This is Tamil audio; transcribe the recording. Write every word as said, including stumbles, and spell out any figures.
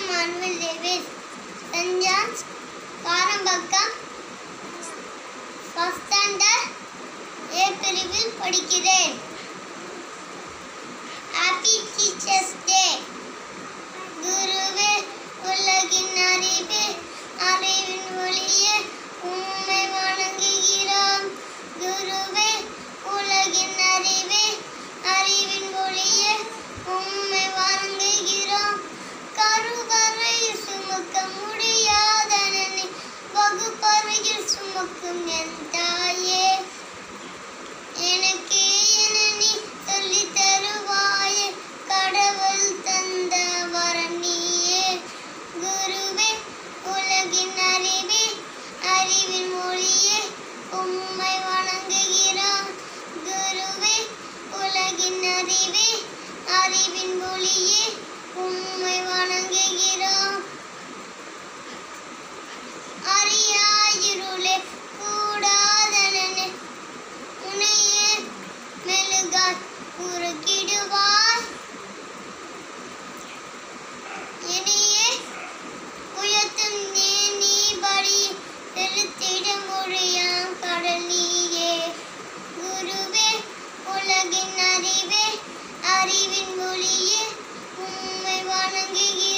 Manuel Davis, Saint John's, Karambakam, first standard A பிரிவில் படிக்கிறேன். Happy Teachers Day. குருவே உலகின் அறிவே அறிவின் ஒளியே உம்மை வணங்குகிறோம். குருவே உலகின் அறிவே அறிவின் ஒளியே உம்மை வணங்குகிறோம். கருவறையில் சுமக்க முடியாதனனை வகுப்பறையில் சுமக்கும் என் தாயே, எனக்கு என நீ சொல்லி தருவாயே, கடவுள் தந்த வரம் நீயே. குருவே உலகின் அறிவே அறிவின் மொழியே உம்மை வணங்குகிறோம். குருவே உலகின் அறிவே அறிவின் மொழியே உம்மை வணங்குகிறோம். அறியாயிருளே கூடாதனனே உனையே மெழுகாய் உருக்கிடுவாய். என்னையே உயர்த்தும் நீ படி செலுத்திட மொழியாம் கடல் நீயே. குருவே உலகின் அறிவே அறிவின் மொழியே உம்மை வணங்குகிறோம்.